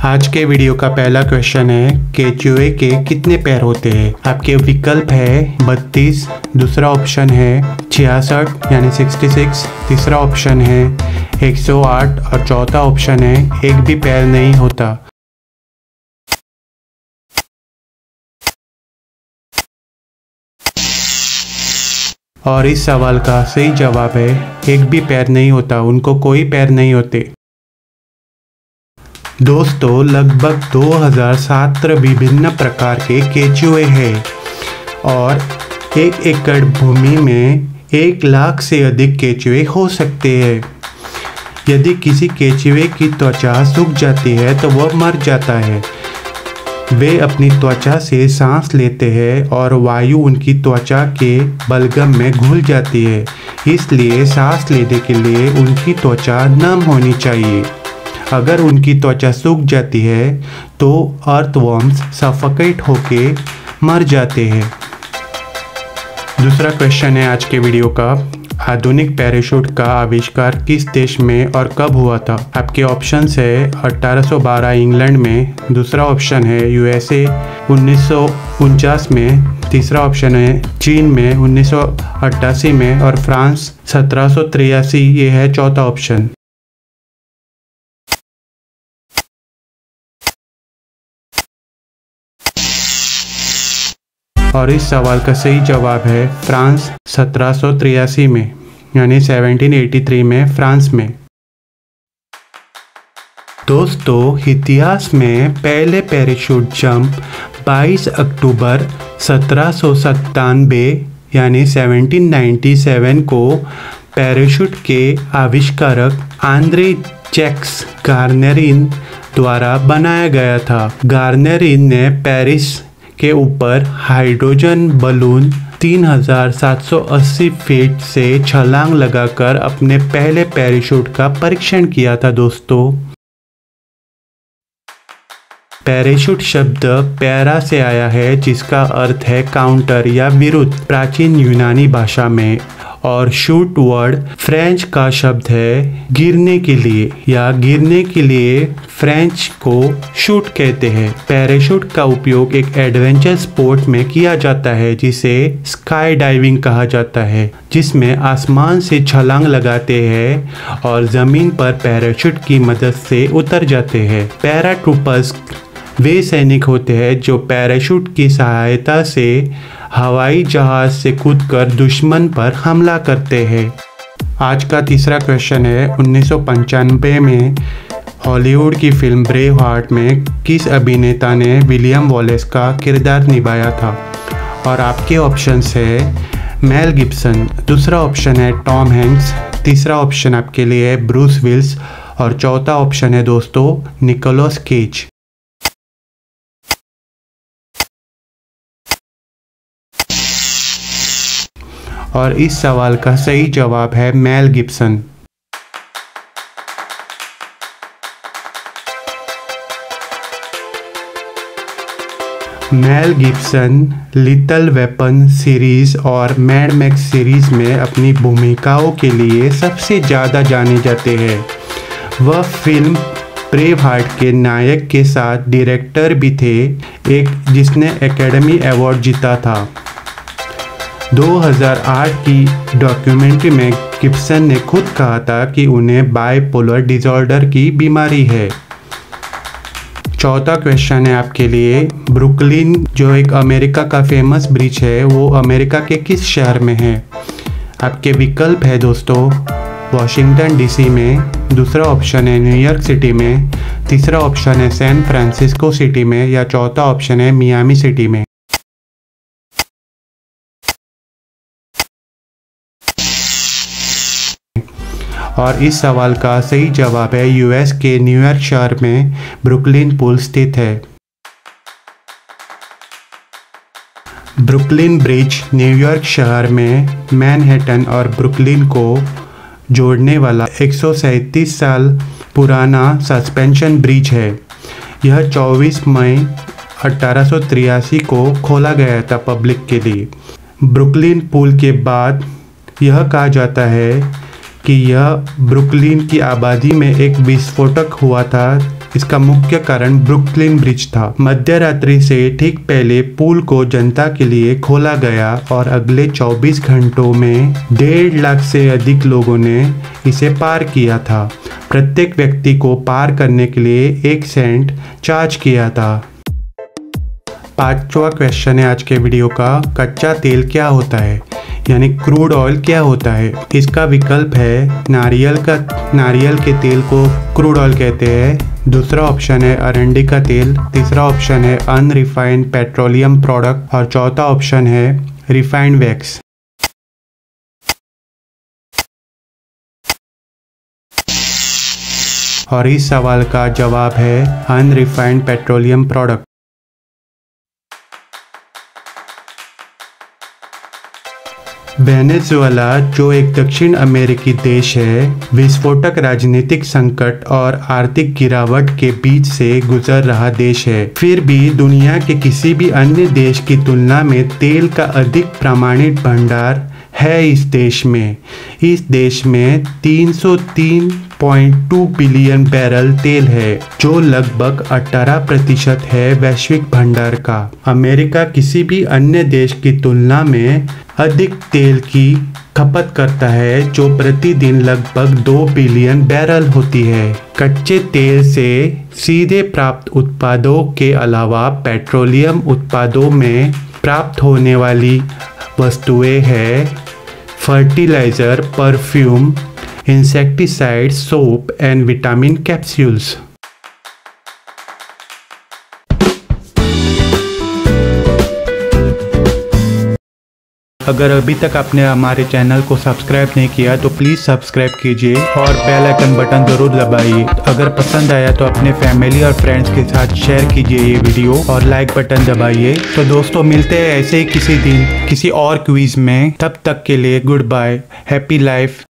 आज के वीडियो का पहला क्वेश्चन है केचुए के कितने पैर होते हैं। आपके विकल्प है 32, दूसरा ऑप्शन है 66 यानी 66, तीसरा ऑप्शन है 108 और चौथा ऑप्शन है एक भी पैर नहीं होता। और इस सवाल का सही जवाब है एक भी पैर नहीं होता, उनको कोई पैर नहीं होते। दोस्तों लगभग 2007 विभिन्न प्रकार के केचुए हैं और 1 एकड़ भूमि में 1 लाख से अधिक केचुए हो सकते हैं। यदि किसी केचुए की त्वचा सूख जाती है तो वह मर जाता है। वे अपनी त्वचा से सांस लेते हैं और वायु उनकी त्वचा के बलगम में घुल जाती है, इसलिए सांस लेने के लिए उनकी त्वचा नम होनी चाहिए। अगर उनकी त्वचा सूख जाती है तो अर्थवर्म्स सफोकेट होके मर जाते हैं। दूसरा क्वेश्चन है आज के वीडियो का, आधुनिक पैराशूट का आविष्कार किस देश में और कब हुआ था। आपके ऑप्शंस है 1812 इंग्लैंड में, दूसरा ऑप्शन है यूएसए 1949 में, तीसरा ऑप्शन है चीन में 1988 में और फ्रांस 1783। ये है चौथा ऑप्शन। और इस सवाल का सही जवाब है फ्रांस 1783 में यानी 1783 में फ्रांस में। दोस्तों इतिहास में पहले पैराशूट जंप 22 अक्टूबर 1797 यानी 1797 को पैराशूट के आविष्कारक आंद्रे जैक्स गार्नेरिन द्वारा बनाया गया था। गार्नेरिन ने पेरिस के ऊपर हाइड्रोजन बलून 3780 फीट से छलांग लगाकर अपने पहले पैराशूट का परीक्षण किया था। दोस्तों पैराशूट शब्द पैरा से आया है जिसका अर्थ है काउंटर या विरुद्ध प्राचीन यूनानी भाषा में, और शूट वर्ड फ्रेंच का शब्द है गिरने के लिए या गिरने के लिए फ्रेंच को शूट कहते हैं। पैराशूट का उपयोग एक एडवेंचर स्पोर्ट में किया जाता है जिसे स्काई डाइविंग कहा जाता है, जिसमें आसमान से छलांग लगाते हैं और ज़मीन पर पैराशूट की मदद से उतर जाते हैं। पैराट्रूपर्स वे सैनिक होते हैं जो पैराशूट की सहायता से हवाई जहाज से कूदकर दुश्मन पर हमला करते हैं। आज का तीसरा क्वेश्चन है 1995 में हॉलीवुड की फिल्म ब्रेव हार्ट में किस अभिनेता ने विलियम वॉलेस का किरदार निभाया था। और आपके ऑप्शंस है मेल गिब्सन, दूसरा ऑप्शन है टॉम हैंक्स, तीसरा ऑप्शन आपके लिए है ब्रूस विल्स और चौथा ऑप्शन है दोस्तों निकोलस केज। और इस सवाल का सही जवाब है Mel Gibson. Mel Gibson Lethal Weapon series और मैड मैक्स सीरीज में अपनी भूमिकाओं के लिए सबसे ज़्यादा जाने जाते हैं। वह फिल्म ब्रेव हार्ट के नायक के साथ डायरेक्टर भी थे, एक जिसने एकेडमी अवार्ड जीता था। 2008 की डॉक्यूमेंट्री में गिब्सन ने खुद कहा था कि उन्हें बाइपोलर डिसऑर्डर की बीमारी है। चौथा क्वेश्चन है आपके लिए, ब्रुकलिन जो एक अमेरिका का फेमस ब्रिज है वो अमेरिका के किस शहर में है। आपके विकल्प है दोस्तों वॉशिंगटन डीसी में, दूसरा ऑप्शन है न्यूयॉर्क सिटी में, तीसरा ऑप्शन है सैन फ्रांसिस्को सिटी में या चौथा ऑप्शन है मियामी सिटी में। और इस सवाल का सही जवाब है यूएस के न्यूयॉर्क शहर में ब्रुकलिन पुल स्थित है। ब्रुकलिन ब्रिज न्यूयॉर्क शहर में मैनहट्टन और ब्रुकलिन को जोड़ने वाला 137 साल पुराना सस्पेंशन ब्रिज है। यह 24 मई 1883 को खोला गया था पब्लिक के लिए। ब्रुकलिन पुल के बाद यह कहा जाता है कि यह ब्रुकलिन की आबादी में एक विस्फोटक हुआ था इसका मुख्य कारण ब्रुकलिन ब्रिज था। मध्य रात्रि से ठीक पहले पुल को जनता के लिए खोला गया और अगले 24 घंटों में 1.5 लाख से अधिक लोगों ने इसे पार किया था। प्रत्येक व्यक्ति को पार करने के लिए 1 सेंट चार्ज किया था। 5वां क्वेश्चन है आज के वीडियो का, कच्चा तेल क्या होता है, यानी क्रूड ऑयल क्या होता है। इसका विकल्प है नारियल के तेल को क्रूड ऑयल कहते हैं। दूसरा ऑप्शन है अरंडी का तेल। तीसरा ऑप्शन है अनरिफाइंड पेट्रोलियम प्रोडक्ट और चौथा ऑप्शन है रिफाइंड वैक्स। और इस सवाल का जवाब है अनरिफाइंड पेट्रोलियम प्रोडक्ट। वेनेजुएला जो एक दक्षिण अमेरिकी देश है, विस्फोटक राजनीतिक संकट और आर्थिक गिरावट के बीच से गुजर रहा देश है। फिर भी दुनिया के किसी भी अन्य देश की तुलना में तेल का अधिक प्रमाणित भंडार है इस देश में। इस देश में 303.2 बिलियन बैरल तेल है, जो लगभग 18% है वैश्विक भंडार का। अमेरिका किसी भी अन्य देश की तुलना में अधिक तेल की खपत करता है, जो प्रतिदिन लगभग 2 बिलियन बैरल होती है। कच्चे तेल से सीधे प्राप्त उत्पादों के अलावा पेट्रोलियम उत्पादों में प्राप्त होने वाली वस्तुएं हैं fertilizer, perfume, insecticide, soap and vitamin capsules. अगर अभी तक आपने हमारे चैनल को सब्सक्राइब नहीं किया तो प्लीज़ सब्सक्राइब कीजिए और बेल आइकन बटन ज़रूर दबाइए। अगर पसंद आया तो अपने फैमिली और फ्रेंड्स के साथ शेयर कीजिए ये वीडियो और लाइक बटन दबाइए। तो दोस्तों मिलते हैं ऐसे ही किसी दिन किसी और क्विज में। तब तक के लिए गुड बाय, हैप्पी लाइफ।